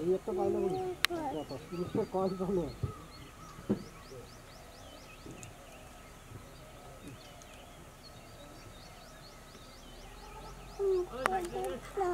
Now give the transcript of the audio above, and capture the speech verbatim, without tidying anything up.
এই একটা পাইলে বলি কত তিরিশটা কয়েন হলো ওই